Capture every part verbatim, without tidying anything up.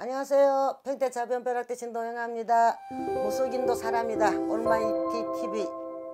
안녕하세요. 평택자변벼락대 신동영합니다. 무속인도 사람이다. 올마이티 티비.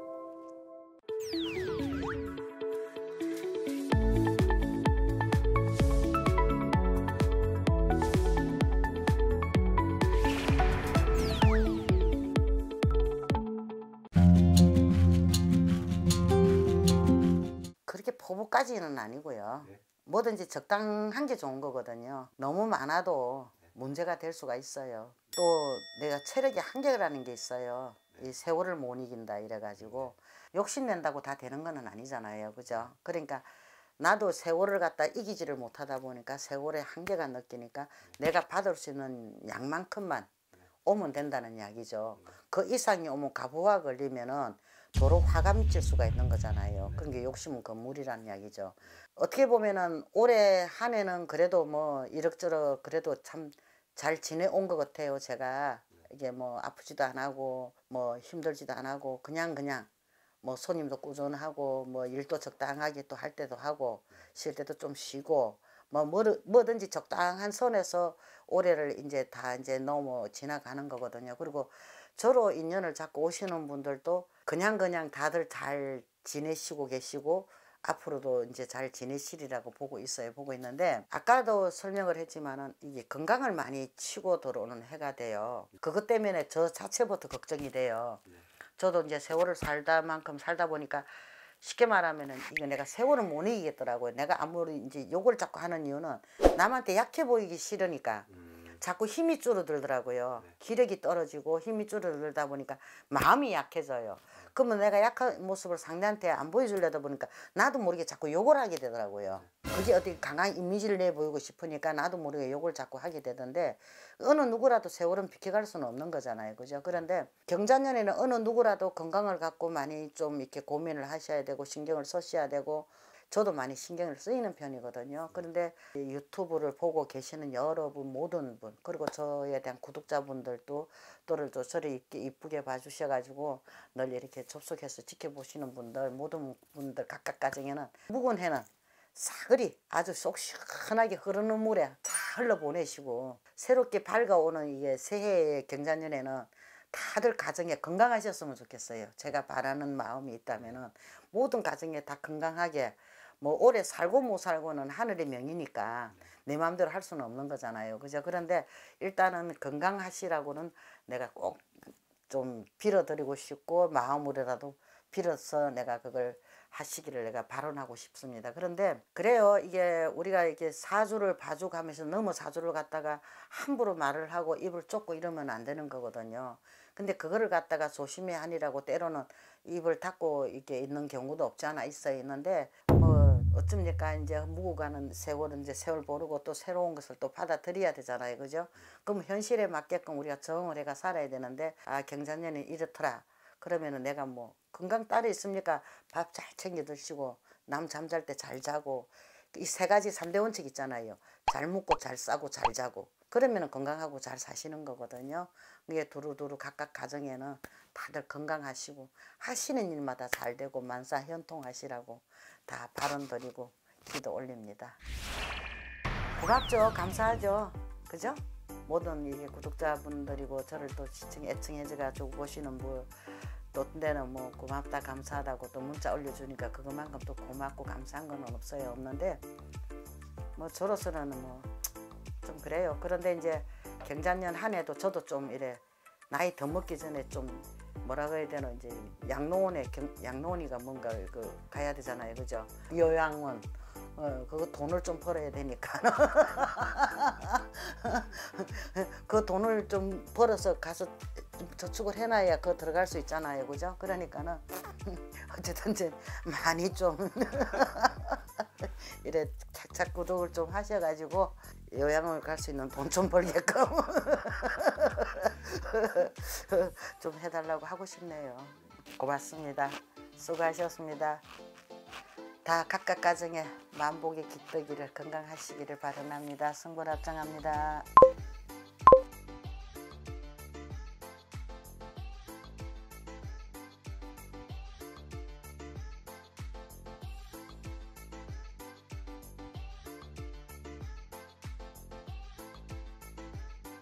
그렇게 포부까지는 아니고요. 네. 뭐든지 적당한 게 좋은 거거든요. 너무 많아도 문제가 될 수가 있어요. 또 내가 체력의 한계라는 게 있어요. 이 세월을 못 이긴다 이래가지고 욕심낸다고 다 되는 건 아니잖아요. 그죠? 그러니까 나도 세월을 갖다 이기지를 못하다 보니까 세월의 한계가 느끼니까 내가 받을 수 있는 양만큼만 오면 된다는 이야기죠. 그 이상이 오면 가부화 걸리면은 도로 화가 미칠 수가 있는 거잖아요. 그러니까 욕심은 건물이라는 이야기죠. 어떻게 보면은 올해 한 해는 그래도 뭐 이럭저럭 그래도 참 잘 지내온 것 같아요. 제가 이게 뭐 아프지도 안 하고 뭐 힘들지도 안 하고 그냥 그냥 뭐 손님도 꾸준하고 뭐 일도 적당하게 또 할 때도 하고 쉴 때도 좀 쉬고 뭐 뭐든지 적당한 선에서 올해를 이제 다 이제 넘어 지나가는 거거든요. 그리고 저로 인연을 잡고 오시는 분들도 그냥 그냥 다들 잘 지내시고 계시고 앞으로도 이제 잘 지내시리라고 보고 있어요. 보고 있는데 아까도 설명을 했지만은 이게 건강을 많이 치고 들어오는 해가 돼요. 그것 때문에 저 자체부터 걱정이 돼요. 저도 이제 세월을 살다 만큼 살다 보니까 쉽게 말하면은 이거 내가 세월을 못 이기겠더라고요. 내가 아무리 이제 욕을 자꾸 하는 이유는 남한테 약해 보이기 싫으니까 자꾸 힘이 줄어들더라고요. 기력이 떨어지고 힘이 줄어들다 보니까 마음이 약해져요. 그러면 내가 약한 모습을 상대한테 안 보여주려다 보니까 나도 모르게 자꾸 욕을 하게 되더라고요. 그게 어떻게 강한 이미지를 내보이고 싶으니까 나도 모르게 욕을 자꾸 하게 되던데 어느 누구라도 세월은 비켜갈 수는 없는 거잖아요. 그죠? 그런데 경자년에는 어느 누구라도 건강을 갖고 많이 좀 이렇게 고민을 하셔야 되고 신경을 쓰셔야 되고 저도 많이 신경을 쓰이는 편이거든요. 그런데 유튜브를 보고 계시는 여러분 모든 분 그리고 저에 대한 구독자분들도 또를 또 저를 이렇게 이쁘게 봐주셔가지고 늘 이렇게 접속해서 지켜보시는 분들 모든 분들 각각 가정에는 묵은 해는 사그리 아주 속 시원하게 흐르는 물에 다 흘러보내시고 새롭게 밝아오는 이게 새해의 경자년에는 다들 가정에 건강하셨으면 좋겠어요. 제가 바라는 마음이 있다면은 모든 가정에 다 건강하게 뭐 오래 살고 못 살고는 하늘의 명이니까 내 마음대로 할 수는 없는 거잖아요. 그죠? 그런데 일단은 건강하시라고는 내가 꼭 좀 빌어드리고 싶고 마음으로라도 빌어서 내가 그걸 하시기를 내가 발언하고 싶습니다. 그런데 그래요. 이게 우리가 이렇게 사주를 봐주가면서 너무 사주를 갖다가 함부로 말을 하고 입을 쫓고 이러면 안 되는 거거든요. 근데 그거를 갖다가 조심해야 하니라고 때로는 입을 닫고 이렇게 있는 경우도 없지 않아 있어 있는데 뭐 어쩝니까 이제 묵고 가는 세월은 이제 세월 모르고 또 새로운 것을 또 받아들여야 되잖아요. 그죠? 그럼 현실에 맞게끔 우리가 정을 해가 살아야 되는데 아 경자년이 이렇더라. 그러면은 내가 뭐 건강 따로 있습니까? 밥 잘 챙겨 드시고 남 잠잘 때 잘 자고 이 세 가지 삼 대 원칙 있잖아요. 잘 먹고 잘 싸고 잘 자고 그러면은 건강하고 잘 사시는 거거든요. 이게 두루두루 각각 가정에는 다들 건강하시고 하시는 일마다 잘 되고 만사 현통하시라고 다 발언 드리고 기도 올립니다. 고맙죠. 감사하죠. 그죠? 모든 이게 구독자분들이고 저를 또 시청 애청해줘가지고 보시는 분 또 때는 뭐 고맙다 감사하다고 또 문자 올려주니까 그것만큼 또 고맙고 감사한 건 없어요. 없는데 뭐 저로서는 뭐 좀 그래요. 그런데 이제 경자년 한 해도 저도 좀 이래 나이 더 먹기 전에 좀 뭐라고 해야 되나 이제 양로원에 경, 양로원이가 뭔가 그 가야 되잖아요. 그죠? 요양원 어, 그거 돈을 좀 벌어야 되니까 그 돈을 좀 벌어서 가서 좀 저축을 해놔야 그 들어갈 수 있잖아요. 그죠? 그러니까는 어쨌든 이제 많이 좀 이래 착착 구독을 좀 하셔가지고 요양을 갈 수 있는 돈 좀 벌게끔 좀 해달라고 하고 싶네요. 고맙습니다. 수고하셨습니다. 다 각각 가정에 만복의 기떡이를 건강하시기를 바랍니다. 승불합장합니다.